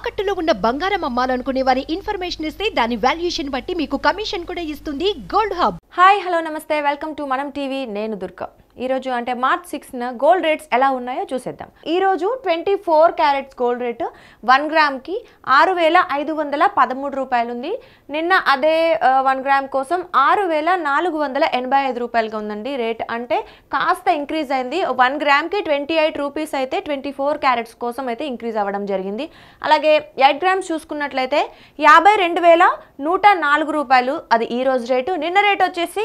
తాకట్టులో ఉన్న బంగారం అమ్మాలనుకునే వారి ఇన్ఫర్మేషన్ ఇస్తే దాని వాల్యుయేషన్ బట్టి మీకు కమిషన్ కూడా ఇస్తుంది గోల్డ్ హబ్. హాయ్ హలో నమస్తే వెల్కమ్ టు మనం టీవీ. నేను దుర్గా. ఈరోజు అంటే మార్చ్ 6న గోల్డ్ రేట్స్ ఎలా ఉన్నాయో చూసేద్దాం. ఈరోజు 24 క్యారెట్స్ గోల్డ్ రేటు 1 గ్రామ్కి 6,513 రూపాయలు ఉంది. నిన్న అదే 1 గ్రామ్ కోసం 6,485 రూపాయలుగా ఉందండి రేట్. అంటే కాస్త ఇంక్రీజ్ అయింది. 1 గ్రామ్కి 28 రూపీస్ అయితే 24 క్యారెట్స్ కోసం అయితే ఇంక్రీజ్ అవ్వడం జరిగింది. అలాగే 8 గ్రామ్స్ చూసుకున్నట్లయితే 52,104 రూపాయలు అది ఈ రోజు రేటు. నిన్న రేట్ వచ్చేసి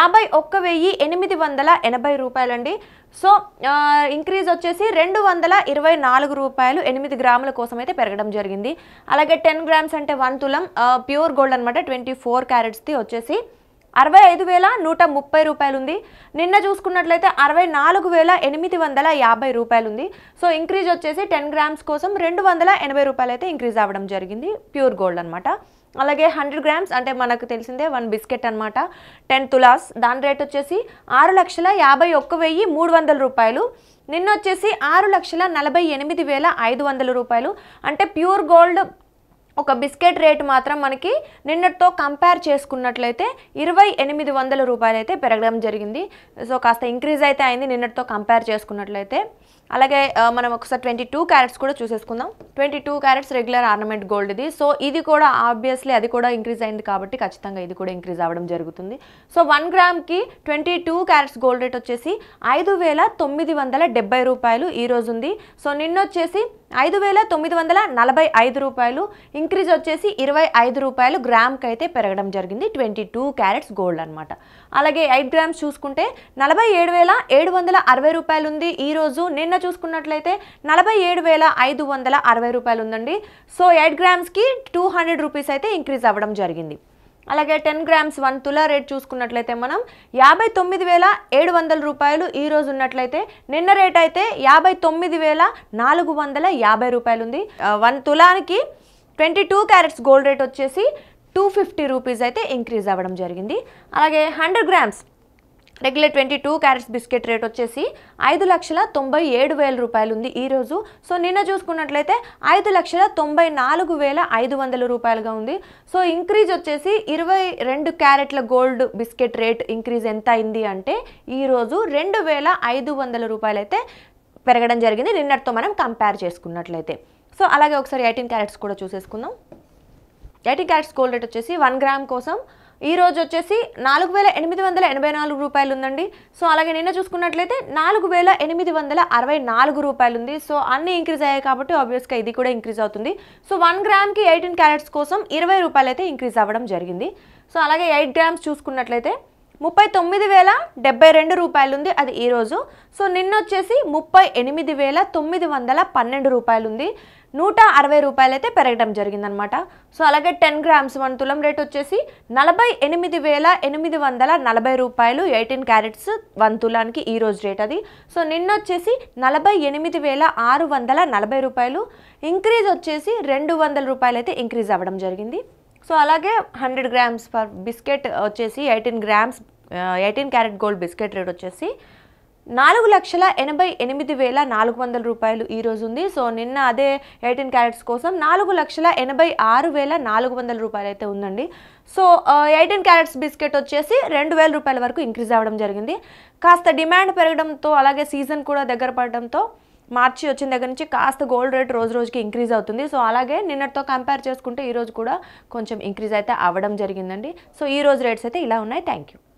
51,880 రూపాయలండి. సో ఇంక్రీజ్ వచ్చేసి 224 రూపాయలు 8 గ్రాముల కోసం అయితే పెరగడం జరిగింది. అలాగే 10 గ్రామ్స్ అంటే 1 తులం ప్యూర్ గోల్డ్ అనమాట 24 క్యారెట్స్ది వచ్చేసి 65,130 రూపాయలు ఉంది. నిన్న చూసుకున్నట్లయితే 64,850 రూపాయలు ఉంది. సో ఇంక్రీజ్ వచ్చేసి 10 గ్రామ్స్ కోసం 280 రూపాయలు అయితే ఇంక్రీజ్ అవ్వడం జరిగింది ప్యూర్ గోల్డ్ అనమాట. అలాగే 100 గ్రామ్స్ అంటే మనకు తెలిసిందే 1 బిస్కెట్ అనమాట 10 తులాస్ దాని రేట్ వచ్చేసి 6,51,300 రూపాయలు. నిన్న వచ్చేసి 6,48,500 రూపాయలు. అంటే ప్యూర్ గోల్డ్ ఒక బిస్కెట్ రేటు మాత్రం మనకి నిన్నటితో కంపేర్ చేసుకున్నట్లయితే 2,800 రూపాయలు అయితే పెరగడం జరిగింది. సో కాస్త ఇంక్రీజ్ అయితే అయింది నిన్నటితో కంపేర్ చేసుకున్నట్లయితే. అలాగే మనం ఒకసారి 22 క్యారెట్స్ కూడా చూసేసుకుందాం. 22 క్యారెట్స్ రెగ్యులర్ ఆర్నమెంట్ గోల్డ్ ఇది. సో ఇది కూడా ఆబ్వియస్లీ అది కూడా ఇంక్రీజ్ అయింది కాబట్టి ఖచ్చితంగా ఇది కూడా ఇంక్రీజ్ అవ్వడం జరుగుతుంది. సో 1 గ్రామ్కి 22 క్యారెట్స్ గోల్డ్ రేట్ వచ్చేసి 5,970 రూపాయలు ఈ రోజు ఉంది. సో నిన్న వచ్చేసి 5,945 రూపాయలు. ఇంక్రీజ్ వచ్చేసి 25 రూపాయలు గ్రామ్కి అయితే పెరగడం జరిగింది 22 క్యారెట్స్ గోల్డ్ అనమాట. అలాగే 8 గ్రామ్స్ చూసుకుంటే 47,760 రూపాయలు ఉంది ఈరోజు. నిన్న చూసుకున్నట్లయితే 47,560 రూపాయలు ఉందండి. సో 8 గ్రామ్స్కి 200 రూపీస్ అయితే ఇంక్రీజ్ అవ్వడం జరిగింది. అలాగే 10 గ్రామ్స్ 1 తులా రేట్ చూసుకున్నట్లయితే మనం 59,700 రూపాయలు ఈ రోజు ఉన్నట్లయితే నిన్న రేట్ అయితే 59,450 రూపాయలు ఉంది. 1 తులానికి 22 క్యారెట్స్ గోల్డ్ రేట్ వచ్చేసి 250 రూపీస్ అయితే ఇంక్రీజ్ అవ్వడం జరిగింది. అలాగే 100 grams regular 22 carats biscuit rate వచ్చేసి 5,97,000 రూపాయలు ఉంది ఈరోజు. సో నిన్న చూసుకున్నట్లయితే 5,94,500 రూపాయలుగా ఉంది. సో ఇంక్రీజ్ వచ్చేసి 22 క్యారెట్ల గోల్డ్ బిస్కెట్ రేట్ ఇంక్రీజ్ ఎంత అయింది అంటే ఈరోజు 2,500 రూపాయలు అయితే పెరగడం జరిగింది నిన్నటితో మనం కంపేర్ చేసుకున్నట్లయితే. సో అలాగే ఒకసారి 18 క్యారెట్స్ కూడా చూసేసుకుందాం. 18 క్యారెట్స్ గోల్డ్ రేట్ వచ్చేసి 1 గ్రామ్ కోసం ఈ రోజు వచ్చేసి 4,884 రూపాయలు ఉందండి. సో అలాగే నిన్న చూసుకున్నట్లయితే 4,864 రూపాయలు ఉంది. సో అన్ని ఇంక్రీజ్ అయ్యాయి కాబట్టి ఆబ్వియస్గా ఇది కూడా ఇంక్రీజ్ అవుతుంది. సో 1 గ్రామ్కి 18 క్యారెట్స్ కోసం 20 రూపాయలు అయితే ఇంక్రీజ్ అవ్వడం జరిగింది. సో అలాగే 8 గ్రామ్స్ చూసుకున్నట్లయితే 39,072 రూపాయలు ఉంది అది ఈరోజు. సో నిన్న వచ్చేసి 38,912 రూపాయలు ఉంది. 160 రూపాయలు అయితే పెరగడం జరిగిందనమాట. సో అలాగే 10 గ్రామ్స్ 1 తులం రేట్ వచ్చేసి 48,840 రూపాయలు 18 క్యారెట్స్ 1 తులానికి ఈ రోజు రేట్ అది. సో నిన్న వచ్చేసి 48,640 రూపాయలు. ఇంక్రీజ్ వచ్చేసి 200 రూపాయలు అయితే ఇంక్రీజ్ అవ్వడం జరిగింది. సో అలాగే 100 గ్రామ్స్ పర్ బిస్కెట్ వచ్చేసి 18 క్యారెట్ గోల్డ్ బిస్కెట్ రేట్ వచ్చేసి 4,88,400 రూపాయలు ఈ రోజు ఉంది. సో నిన్న అదే 18 క్యారెట్స్ కోసం 4,86,400 రూపాయలు అయితే ఉందండి. సో 18 క్యారెట్స్ బిస్కెట్ వచ్చేసి 2,000 రూపాయల వరకు ఇంక్రీజ్ అవ్వడం జరిగింది. కాస్త డిమాండ్ పెరగడంతో అలాగే సీజన్ కూడా దగ్గర పడడంతో మార్చి వచ్చిన దగ్గర నుంచి కాస్త గోల్డ్ రేట్ రోజు రోజుకి ఇంక్రీజ్ అవుతుంది. సో అలాగే నిన్నటితో కంపేర్ చేసుకుంటే ఈరోజు కూడా కొంచెం ఇంక్రీజ్ అయితే అవ్వడం జరిగిందండి. సో ఈ రోజు రేట్స్ అయితే ఇలా ఉన్నాయి. Thank you.